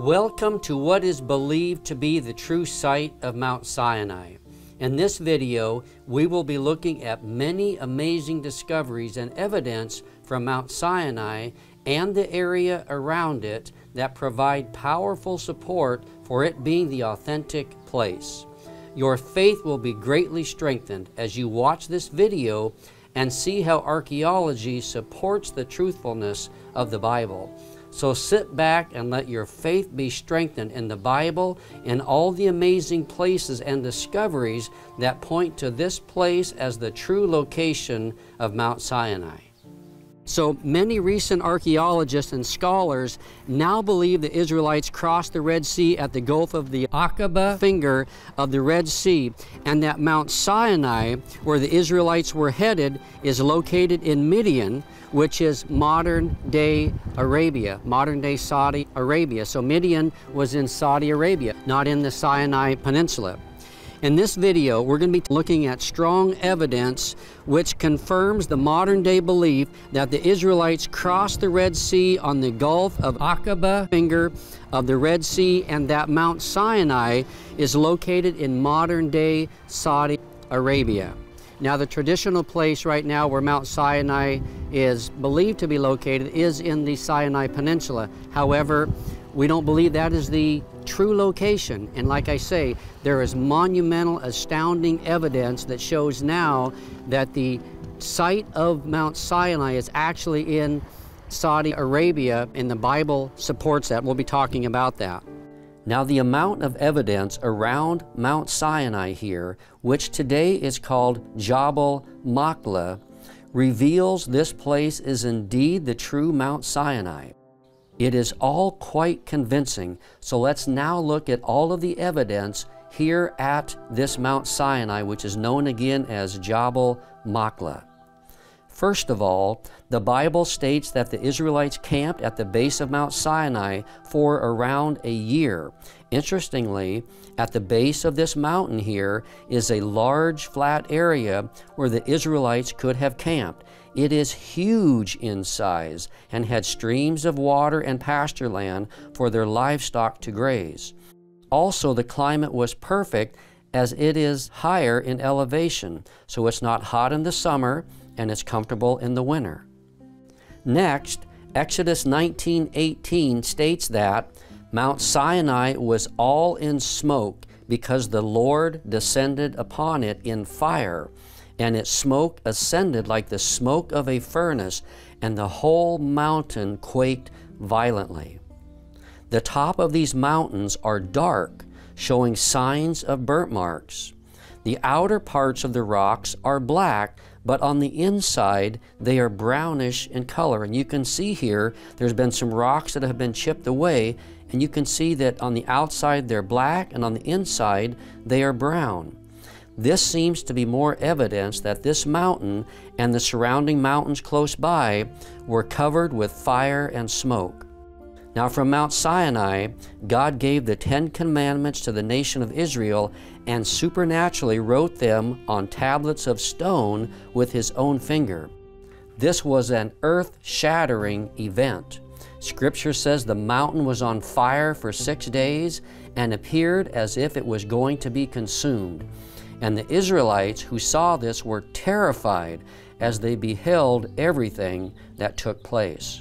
Welcome to what is believed to be the true site of Mount Sinai. In this video, we will be looking at many amazing discoveries and evidence from Mount Sinai and the area around it that provide powerful support for it being the authentic place. Your faith will be greatly strengthened as you watch this video and see how archaeology supports the truthfulness of the Bible. So sit back and let your faith be strengthened in the Bible and all the amazing places and discoveries that point to this place as the true location of Mount Sinai. So many recent archaeologists and scholars now believe the Israelites crossed the Red Sea at the Gulf of the Aqaba finger of the Red Sea, and that Mount Sinai, where the Israelites were headed, is located in Midian, which is modern-day Arabia, modern-day Saudi Arabia. So Midian was in Saudi Arabia, not in the Sinai Peninsula. In this video, we're going to be looking at strong evidence which confirms the modern-day belief that the Israelites crossed the Red Sea on the Gulf of Aqaba finger of the Red Sea, and that Mount Sinai is located in modern-day Saudi Arabia. Now, the traditional place right now where Mount Sinai is believed to be located is in the Sinai Peninsula. However, we don't believe that is the true location. And like I say, there is monumental, astounding evidence that shows now that the site of Mount Sinai is actually in Saudi Arabia, and the Bible supports that. We'll be talking about that. Now, the amount of evidence around Mount Sinai here, which today is called Jebel Maqla, reveals this place is indeed the true Mount Sinai. It is all quite convincing, so let's now look at all of the evidence here at this Mount Sinai, which is known again as Jabal Maqla. First of all, the Bible states that the Israelites camped at the base of Mount Sinai for around a year. Interestingly, at the base of this mountain here is a large flat area where the Israelites could have camped. It is huge in size and had streams of water and pasture land for their livestock to graze. Also, the climate was perfect as it is higher in elevation, so it's not hot in the summer and it's comfortable in the winter. Next, Exodus 19:18 states that Mount Sinai was all in smoke because the Lord descended upon it in fire, and its smoke ascended like the smoke of a furnace, and the whole mountain quaked violently. The top of these mountains are dark, showing signs of burnt marks. The outer parts of the rocks are black, but on the inside they are brownish in color. And you can see here there's been some rocks that have been chipped away, and you can see that on the outside they're black and on the inside they are brown. This seems to be more evidence that this mountain and the surrounding mountains close by were covered with fire and smoke. Now, from Mount Sinai, God gave the 10 Commandments to the nation of Israel and supernaturally wrote them on tablets of stone with His own finger. This was an earth-shattering event. Scripture says the mountain was on fire for 6 days and appeared as if it was going to be consumed. And the Israelites who saw this were terrified as they beheld everything that took place.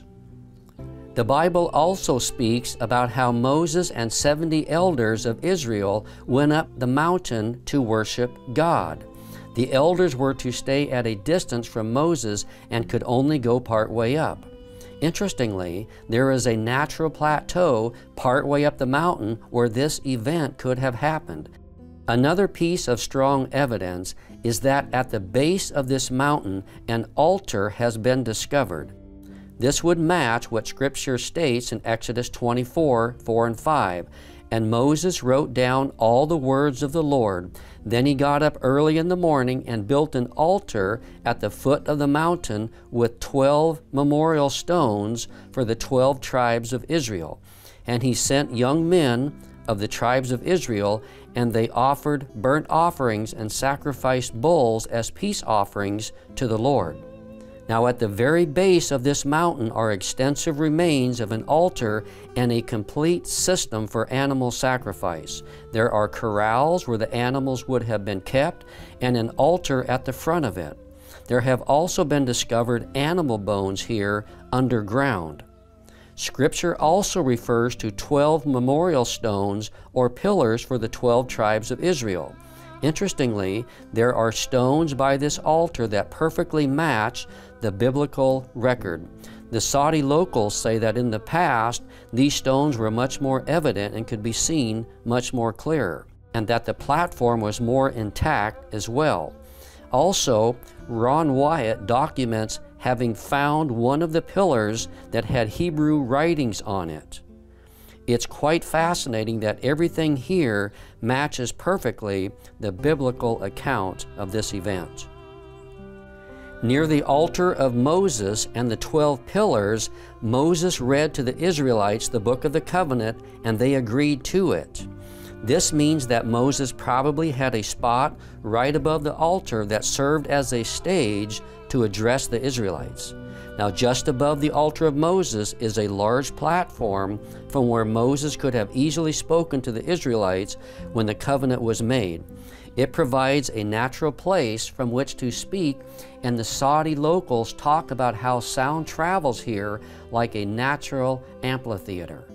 The Bible also speaks about how Moses and 70 elders of Israel went up the mountain to worship God. The elders were to stay at a distance from Moses and could only go part way up. Interestingly, there is a natural plateau part way up the mountain where this event could have happened. Another piece of strong evidence is that at the base of this mountain, an altar has been discovered. This would match what Scripture states in Exodus 24:4 and 5. And Moses wrote down all the words of the Lord. Then he got up early in the morning and built an altar at the foot of the mountain with 12 memorial stones for the 12 tribes of Israel. And he sent young men of the tribes of Israel, and they offered burnt offerings and sacrificed bulls as peace offerings to the Lord. Now at the very base of this mountain are extensive remains of an altar and a complete system for animal sacrifice. There are corrals where the animals would have been kept and an altar at the front of it. There have also been discovered animal bones here underground. Scripture also refers to 12 memorial stones or pillars for the 12 tribes of Israel. Interestingly, there are stones by this altar that perfectly match the biblical record. The Saudi locals say that in the past, these stones were much more evident and could be seen much more clear, and that the platform was more intact as well. Also, Ron Wyatt documents having found one of the pillars that had Hebrew writings on it. It's quite fascinating that everything here matches perfectly the biblical account of this event. Near the altar of Moses and the 12 pillars, Moses read to the Israelites the book of the covenant, and they agreed to it. This means that Moses probably had a spot right above the altar that served as a stage to address the Israelites. Now, just above the altar of Moses is a large platform from where Moses could have easily spoken to the Israelites when the covenant was made. It provides a natural place from which to speak, and the Saudi locals talk about how sound travels here like a natural amphitheater.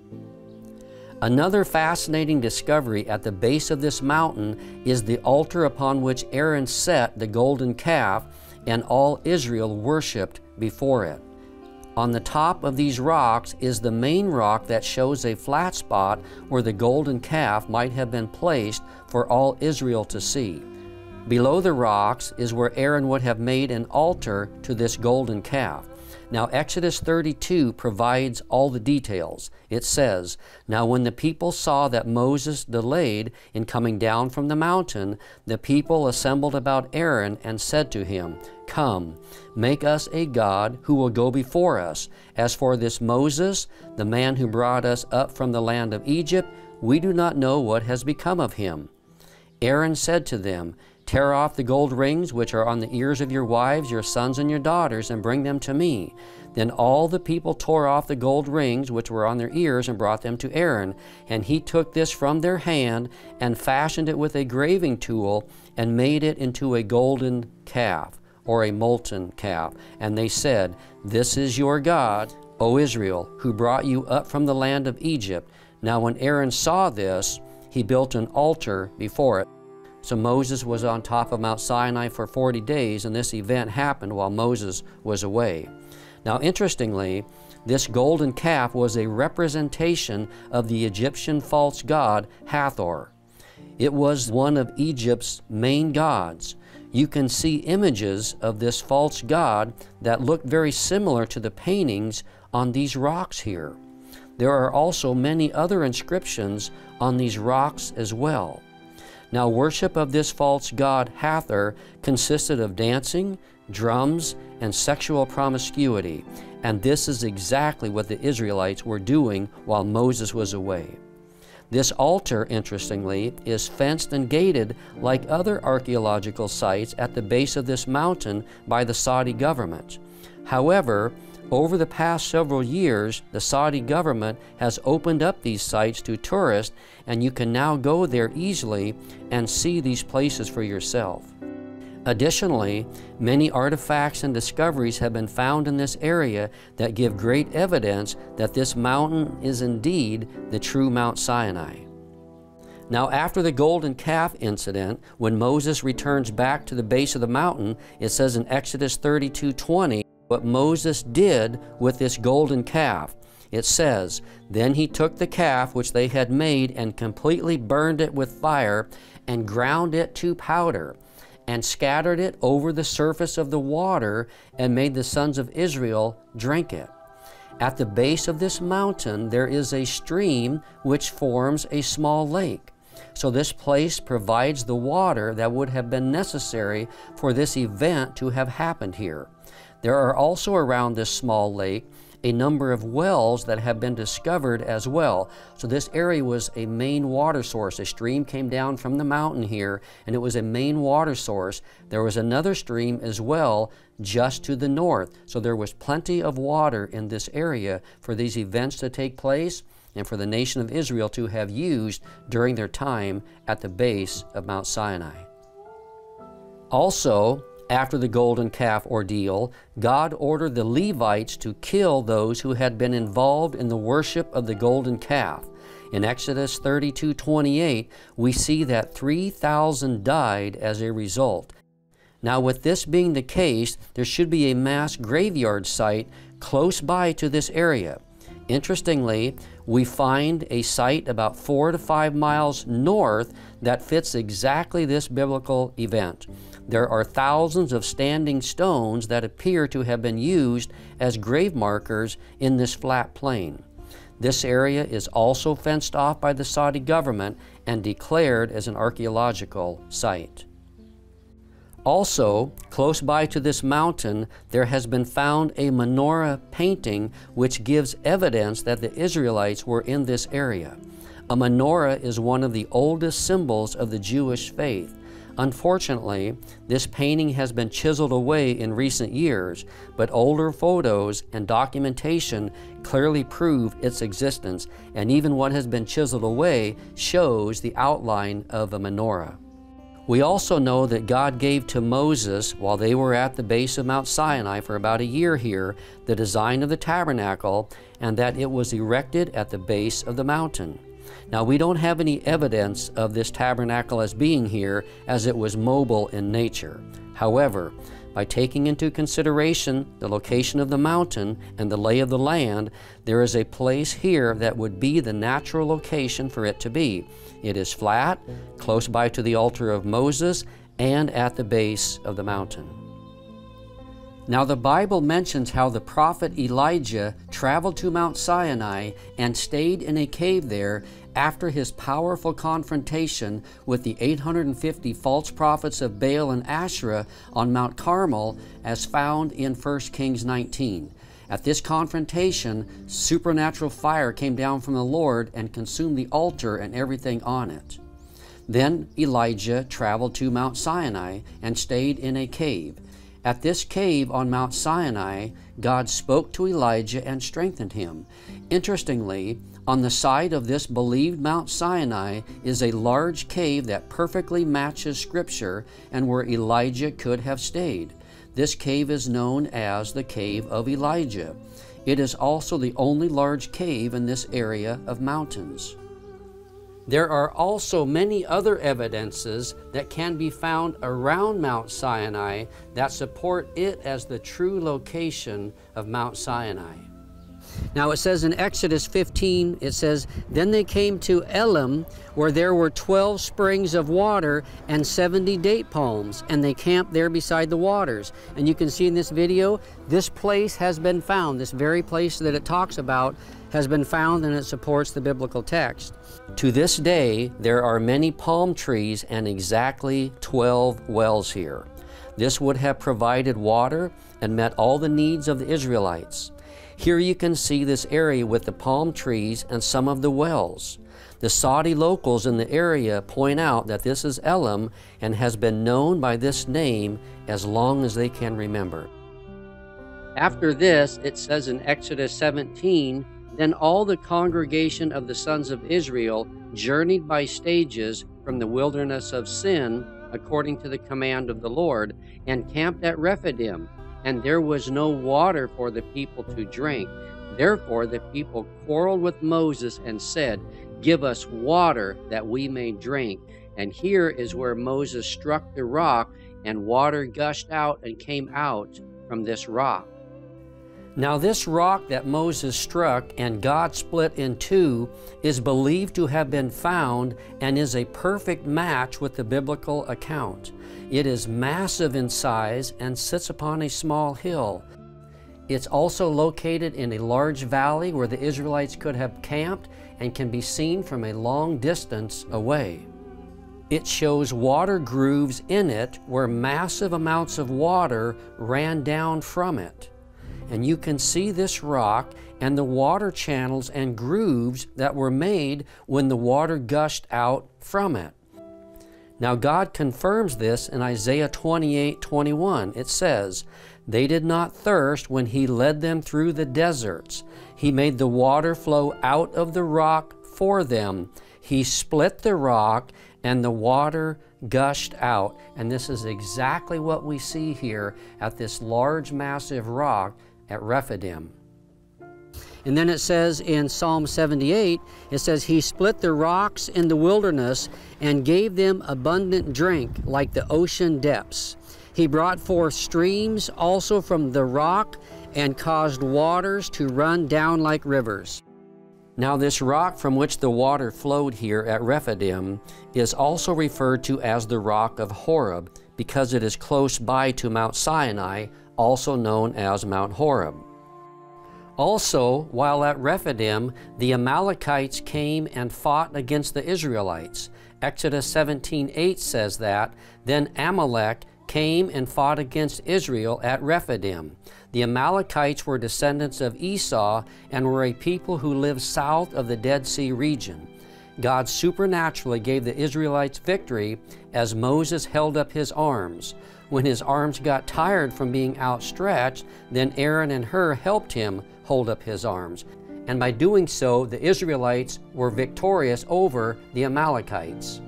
Another fascinating discovery at the base of this mountain is the altar upon which Aaron set the golden calf, and all Israel worshipped before it. On the top of these rocks is the main rock that shows a flat spot where the golden calf might have been placed for all Israel to see. Below the rocks is where Aaron would have made an altar to this golden calf. Now Exodus 32 provides all the details. It says, "Now when the people saw that Moses delayed in coming down from the mountain, the people assembled about Aaron and said to him, 'Come, make us a god who will go before us. As for this Moses, the man who brought us up from the land of Egypt, we do not know what has become of him.' Aaron said to them, 'Tear off the gold rings which are on the ears of your wives, your sons, and your daughters, and bring them to me.' Then all the people tore off the gold rings which were on their ears and brought them to Aaron. And he took this from their hand and fashioned it with a graving tool and made it into a golden calf, or a molten calf. And they said, 'This is your God, O Israel, who brought you up from the land of Egypt.' Now when Aaron saw this, he built an altar before it." So Moses was on top of Mount Sinai for 40 days, and this event happened while Moses was away. Now interestingly, this golden calf was a representation of the Egyptian false god Hathor. It was one of Egypt's main gods. You can see images of this false god that look very similar to the paintings on these rocks here. There are also many other inscriptions on these rocks as well. Now, worship of this false god Hathor consisted of dancing, drums, and sexual promiscuity, and this is exactly what the Israelites were doing while Moses was away. This altar, interestingly, is fenced and gated like other archaeological sites at the base of this mountain by the Saudi government. However, over the past several years, the Saudi government has opened up these sites to tourists, and you can now go there easily and see these places for yourself. Additionally, many artifacts and discoveries have been found in this area that give great evidence that this mountain is indeed the true Mount Sinai. Now, after the golden calf incident, when Moses returns back to the base of the mountain, it says in Exodus 32:20, what Moses did with this golden calf. It says, "Then he took the calf which they had made and completely burned it with fire and ground it to powder and scattered it over the surface of the water and made the sons of Israel drink it." At the base of this mountain there is a stream which forms a small lake. So this place provides the water that would have been necessary for this event to have happened here. There are also around this small lake a number of wells that have been discovered as well. So this area was a main water source. A stream came down from the mountain here, and it was a main water source. There was another stream as well just to the north. So there was plenty of water in this area for these events to take place and for the nation of Israel to have used during their time at the base of Mount Sinai. Also, after the golden calf ordeal, God ordered the Levites to kill those who had been involved in the worship of the golden calf. In Exodus 32:28, we see that 3,000 died as a result. Now, with this being the case, there should be a mass graveyard site close by to this area. Interestingly, we find a site about 4 to 5 miles north that fits exactly this biblical event. There are thousands of standing stones that appear to have been used as grave markers in this flat plain. This area is also fenced off by the Saudi government and declared as an archaeological site. Also, close by to this mountain, there has been found a menorah painting which gives evidence that the Israelites were in this area. A menorah is one of the oldest symbols of the Jewish faith. Unfortunately, this painting has been chiseled away in recent years, but older photos and documentation clearly prove its existence, and even what has been chiseled away shows the outline of a menorah. We also know that God gave to Moses, while they were at the base of Mount Sinai for about a year here, the design of the tabernacle, and that it was erected at the base of the mountain. Now, we don't have any evidence of this tabernacle as being here, as it was mobile in nature. However, by taking into consideration the location of the mountain and the lay of the land, there is a place here that would be the natural location for it to be. It is flat, close by to the altar of Moses, and at the base of the mountain. Now, the Bible mentions how the prophet Elijah traveled to Mount Sinai and stayed in a cave there after his powerful confrontation with the 850 false prophets of Baal and Asherah on Mount Carmel, as found in 1 Kings 19. At this confrontation, supernatural fire came down from the Lord and consumed the altar and everything on it. Then Elijah traveled to Mount Sinai and stayed in a cave. At this cave on Mount Sinai, God spoke to Elijah and strengthened him. Interestingly, on the side of this believed Mount Sinai is a large cave that perfectly matches Scripture and where Elijah could have stayed. This cave is known as the Cave of Elijah. It is also the only large cave in this area of mountains. There are also many other evidences that can be found around Mount Sinai that support it as the true location of Mount Sinai. Now it says in Exodus 15, it says, "Then they came to Elim, where there were 12 springs of water and 70 date palms, and they camped there beside the waters." And you can see in this video, this place has been found. This very place that it talks about has been found, and it supports the biblical text. To this day, there are many palm trees and exactly 12 wells here. This would have provided water and met all the needs of the Israelites. Here you can see this area with the palm trees and some of the wells. The Saudi locals in the area point out that this is Elim and has been known by this name as long as they can remember. After this, it says in Exodus 17, "Then all the congregation of the sons of Israel journeyed by stages from the wilderness of Sin, according to the command of the Lord, and camped at Rephidim. And there was no water for the people to drink. Therefore the people quarreled with Moses and said, 'Give us water that we may drink.' And here is where Moses struck the rock, and water gushed out and came out from this rock." Now this rock that Moses struck and God split in two is believed to have been found and is a perfect match with the biblical account. It is massive in size and sits upon a small hill. It's also located in a large valley where the Israelites could have camped and can be seen from a long distance away. It shows water grooves in it where massive amounts of water ran down from it. and you can see this rock and the water channels and grooves that were made when the water gushed out from it. Now God confirms this in Isaiah 28:21. It says, "They did not thirst when He led them through the deserts. He made the water flow out of the rock for them. He split the rock and the water gushed out." And this is exactly what we see here at this large, massive rock at Rephidim. And then it says in Psalm 78, it says, "He split the rocks in the wilderness and gave them abundant drink like the ocean depths. He brought forth streams also from the rock and caused waters to run down like rivers." Now this rock from which the water flowed here at Rephidim is also referred to as the rock of Horeb because it is close by to Mount Sinai, also known as Mount Horeb. Also, while at Rephidim, the Amalekites came and fought against the Israelites. Exodus 17:8 says that, "Then Amalek came and fought against Israel at Rephidim." The Amalekites were descendants of Esau and were a people who lived south of the Dead Sea region. God supernaturally gave the Israelites victory as Moses held up his arms. When his arms got tired from being outstretched, then Aaron and Hur helped him hold up his arms. And by doing so, the Israelites were victorious over the Amalekites.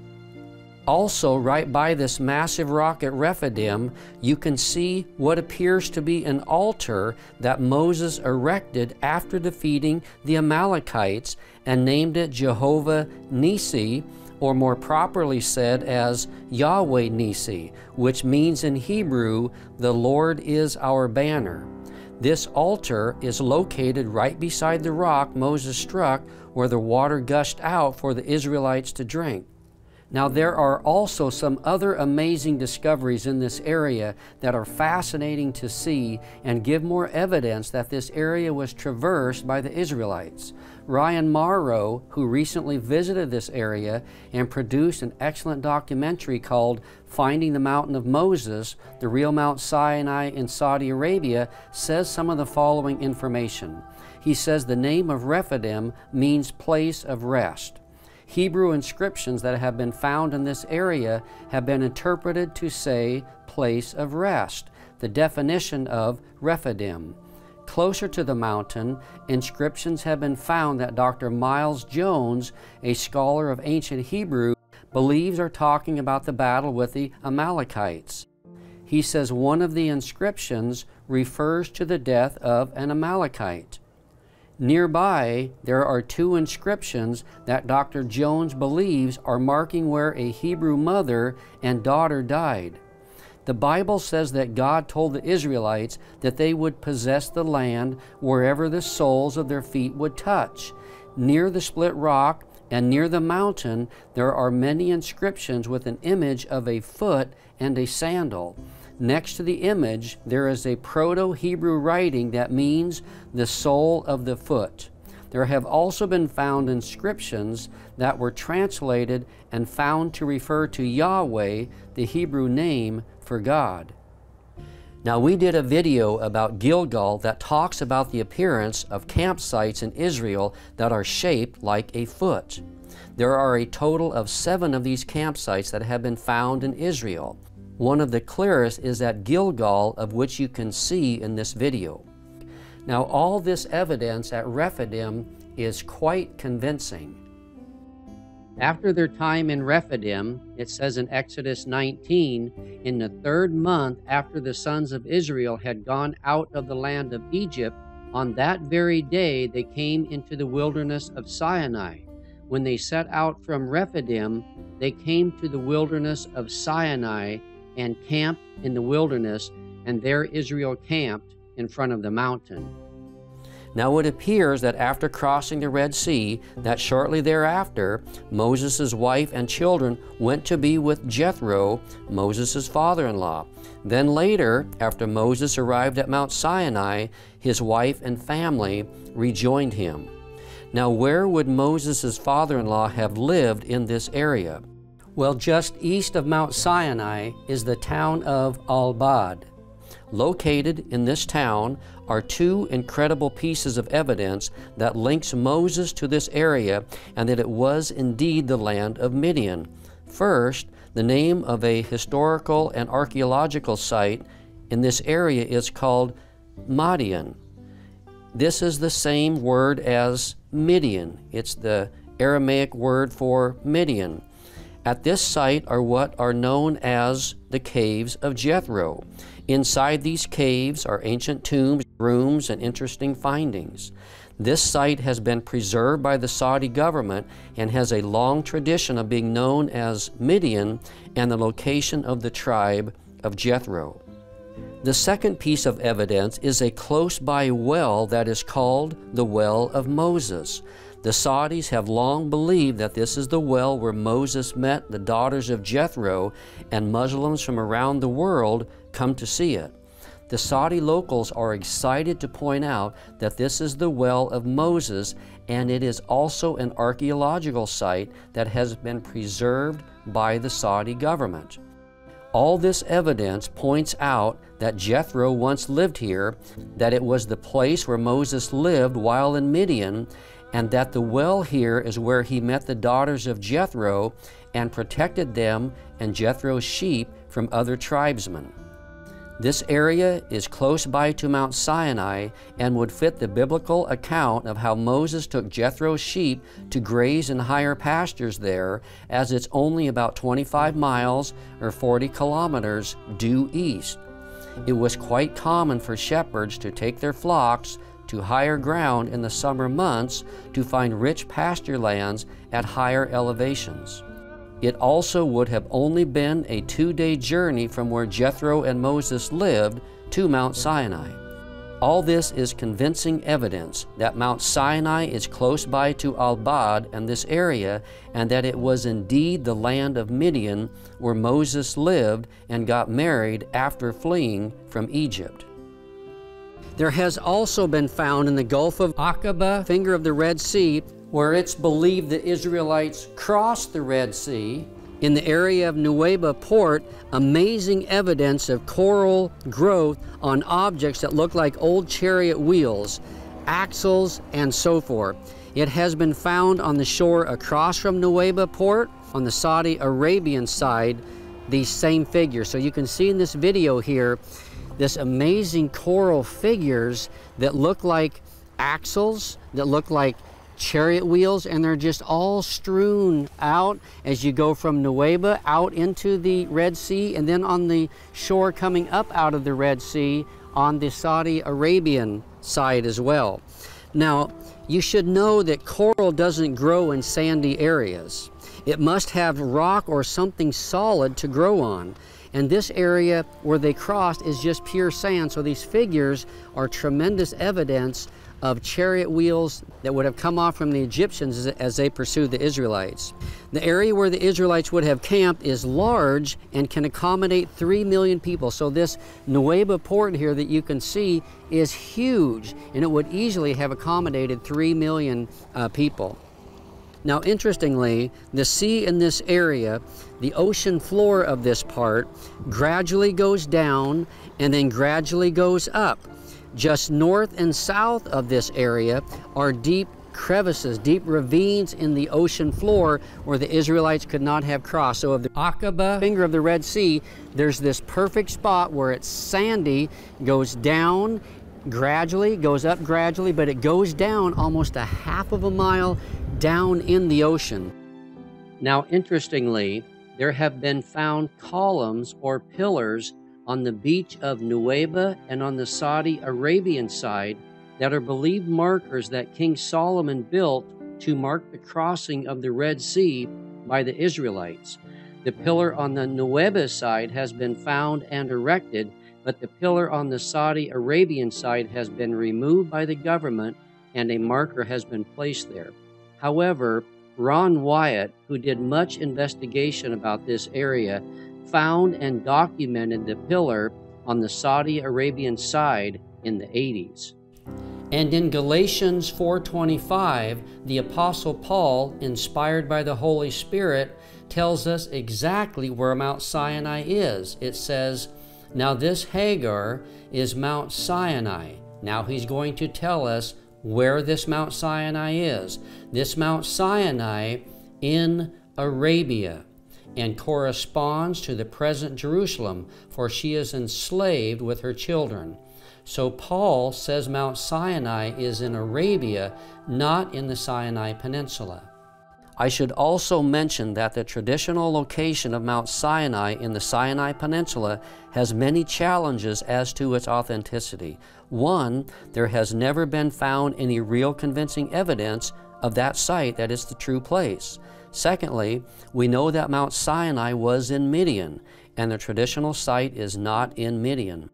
Also, right by this massive rock at Rephidim, you can see what appears to be an altar that Moses erected after defeating the Amalekites and named it Jehovah Nissi, or more properly said as Yahweh Nissi, which means in Hebrew, "The Lord is our banner." This altar is located right beside the rock Moses struck where the water gushed out for the Israelites to drink. Now there are also some other amazing discoveries in this area that are fascinating to see and give more evidence that this area was traversed by the Israelites. Ryan Marah, who recently visited this area and produced an excellent documentary called Finding the Mountain of Moses, the real Mount Sinai in Saudi Arabia, says some of the following information. He says the name of Rephidim means place of rest. Hebrew inscriptions that have been found in this area have been interpreted to say place of rest, the definition of Rephidim. Closer to the mountain, inscriptions have been found that Dr. Miles Jones, a scholar of ancient Hebrew, believes are talking about the battle with the Amalekites. He says one of the inscriptions refers to the death of an Amalekite. Nearby, there are two inscriptions that Dr. Jones believes are marking where a Hebrew mother and daughter died. The Bible says that God told the Israelites that they would possess the land wherever the soles of their feet would touch. Near the split rock and near the mountain, there are many inscriptions with an image of a foot and a sandal. Next to the image, there is a Proto-Hebrew writing that means the sole of the foot. There have also been found inscriptions that were translated and found to refer to Yahweh, the Hebrew name for God. Now, we did a video about Gilgal that talks about the appearance of campsites in Israel that are shaped like a foot. There are a total of 7 of these campsites that have been found in Israel. One of the clearest is at Gilgal, of which you can see in this video. Now, all this evidence at Rephidim is quite convincing. After their time in Rephidim, it says in Exodus 19, in the 3rd month after the sons of Israel had gone out of the land of Egypt, on that very day they came into the wilderness of Sinai. When they set out from Rephidim, they came to the wilderness of Sinai and camped in the wilderness, and there Israel camped in front of the mountain. Now it appears that after crossing the Red Sea, that shortly thereafter, Moses' wife and children went to be with Jethro, Moses' father-in-law. Then later, after Moses arrived at Mount Sinai, his wife and family rejoined him. Now where would Moses' father-in-law have lived in this area? Well, just east of Mount Sinai is the town of Al-Bad. located in this town are two incredible pieces of evidence that links Moses to this area and that it was indeed the land of Midian. First, the name of a historical and archaeological site in this area is called Midian. This is the same word as Midian. It's the Aramaic word for Midian. At this site are what are known as the caves of Jethro. Inside these caves are ancient tombs, rooms, and interesting findings. This site has been preserved by the Saudi government and has a long tradition of being known as Midian and the location of the tribe of Jethro. The second piece of evidence is a close-by well that is called the Well of Moses. The Saudis have long believed that this is the well where Moses met the daughters of Jethro, and Muslims from around the world come to see it. The Saudi locals are excited to point out that this is the well of Moses, and it is also an archaeological site that has been preserved by the Saudi government. All this evidence points out that Jethro once lived here, that it was the place where Moses lived while in Midian, and that the well here is where he met the daughters of Jethro and protected them and Jethro's sheep from other tribesmen. This area is close by to Mount Sinai and would fit the biblical account of how Moses took Jethro's sheep to graze in higher pastures there, as it's only about 25 miles or 40 kilometers due east. It was quite common for shepherds to take their flocks to higher ground in the summer months to find rich pasture lands at higher elevations. It also would have only been a 2-day journey from where Jethro and Moses lived to Mount Sinai. All this is convincing evidence that Mount Sinai is close by to Al-Bad and this area, and that it was indeed the land of Midian where Moses lived and got married after fleeing from Egypt. There has also been found in the Gulf of Aqaba, finger of the Red Sea, where it's believed the Israelites crossed the Red Sea. In the area of Nuweiba Port, amazing evidence of coral growth on objects that look like old chariot wheels, axles, and so forth. It has been found on the shore across from Nuweiba Port, on the Saudi Arabian side, these same figures. So you can see in this video here, this amazing coral figures that look like axles, that look like chariot wheels, and they're just all strewn out as you go from Nuweiba out into the Red Sea, and then on the shore coming up out of the Red Sea on the Saudi Arabian side as well. Now, you should know that coral doesn't grow in sandy areas. It must have rock or something solid to grow on. And this area where they crossed is just pure sand, so these figures are tremendous evidence of chariot wheels that would have come off from the Egyptians as they pursued the Israelites. The area where the Israelites would have camped is large and can accommodate 3 million people. So this Nuweiba Port here that you can see is huge, and it would easily have accommodated 3 million people. Now, interestingly, the sea in this area, the ocean floor of this part, gradually goes down and then gradually goes up. Just north and south of this area are deep crevices, deep ravines in the ocean floor where the Israelites could not have crossed. So of the Aqaba, finger of the Red Sea, there's this perfect spot where it's sandy, goes down gradually, goes up gradually, but it goes down almost a half of a mile down in the ocean. Now, interestingly, there have been found columns or pillars on the beach of Nuweiba and on the Saudi Arabian side that are believed markers that King Solomon built to mark the crossing of the Red Sea by the Israelites. The pillar on the Nuweiba side has been found and erected, but the pillar on the Saudi Arabian side has been removed by the government and a marker has been placed there. However, Ron Wyatt, who did much investigation about this area, found and documented the pillar on the Saudi Arabian side in the 80s. And in Galatians 4:25, the Apostle Paul, inspired by the Holy Spirit, tells us exactly where Mount Sinai is. It says, Now this Hagar is Mount Sinai. Now he's going to tell us where this Mount Sinai is. This Mount Sinai in Arabia, and corresponds to the present Jerusalem, for she is enslaved with her children. So Paul says Mount Sinai is in Arabia, not in the Sinai Peninsula. I should also mention that the traditional location of Mount Sinai in the Sinai Peninsula has many challenges as to its authenticity. One, there has never been found any real convincing evidence of that site that it's the true place. Secondly, we know that Mount Sinai was in Midian, and the traditional site is not in Midian.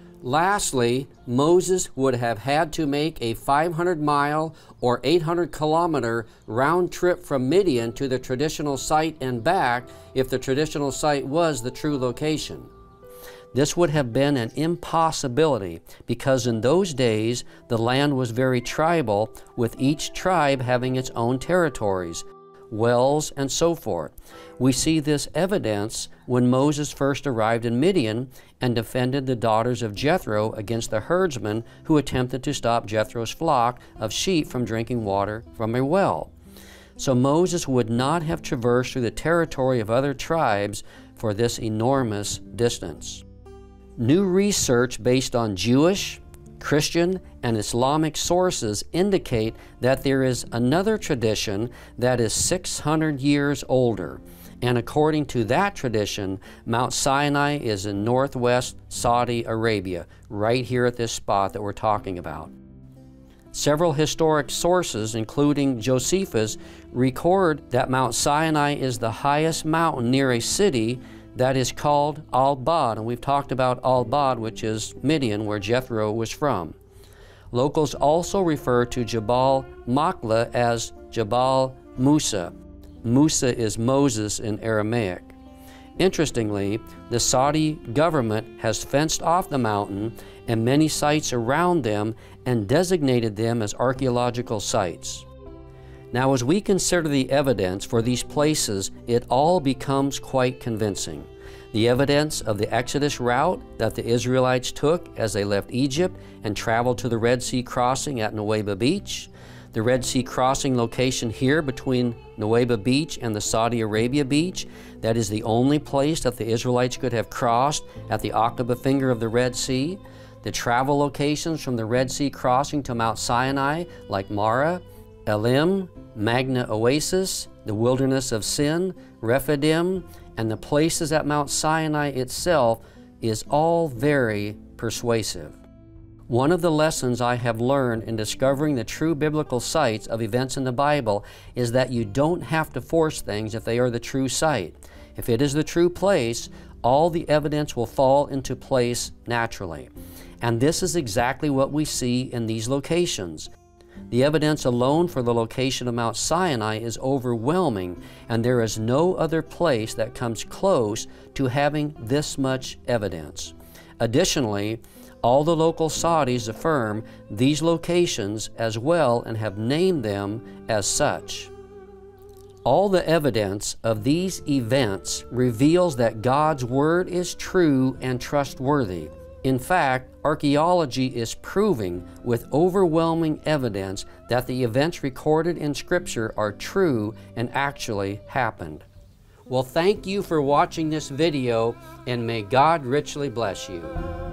Lastly, Moses would have had to make a 500-mile or 800-kilometer round trip from Midian to the traditional site and back if the traditional site was the true location. This would have been an impossibility because in those days the land was very tribal, with each tribe having its own territories, wells, and so forth. We see this evidence when Moses first arrived in Midian and defended the daughters of Jethro against the herdsmen who attempted to stop Jethro's flock of sheep from drinking water from a well. So Moses would not have traversed through the territory of other tribes for this enormous distance. New research based on Jewish, Christian, and Islamic sources indicate that there is another tradition that is 600 years older. And according to that tradition, Mount Sinai is in northwest Saudi Arabia, right here at this spot that we're talking about. Several historic sources, including Josephus, record that Mount Sinai is the highest mountain near a city that is called Al-Bad, and we've talked about Al-Bad, which is Midian, where Jethro was from. Locals also refer to Jabal Maqla as Jabal Musa. Musa is Moses in Aramaic. Interestingly, the Saudi government has fenced off the mountain and many sites around them and designated them as archaeological sites. Now, as we consider the evidence for these places, it all becomes quite convincing. The evidence of the Exodus route that the Israelites took as they left Egypt and traveled to the Red Sea crossing at Nuweiba Beach, the Red Sea crossing location here between Nuweiba Beach and the Saudi Arabia beach, that is the only place that the Israelites could have crossed at the Aqaba finger of the Red Sea, the travel locations from the Red Sea crossing to Mount Sinai like Marah, Elim, Magna Oasis, the Wilderness of Sin, Rephidim, and the places at Mount Sinai itself is all very persuasive. One of the lessons I have learned in discovering the true biblical sites of events in the Bible is that you don't have to force things if they are the true site. If it is the true place, all the evidence will fall into place naturally. And this is exactly what we see in these locations. The evidence alone for the location of Mount Sinai is overwhelming, and there is no other place that comes close to having this much evidence. Additionally, all the local Saudis affirm these locations as well and have named them as such. All the evidence of these events reveals that God's Word is true and trustworthy. In fact, archaeology is proving with overwhelming evidence that the events recorded in Scripture are true and actually happened. Well, thank you for watching this video, and may God richly bless you.